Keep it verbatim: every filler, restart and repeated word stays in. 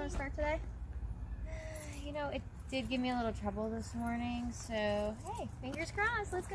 to start today? You know, it did give me a little trouble this morning, so hey, fingers crossed, let's go.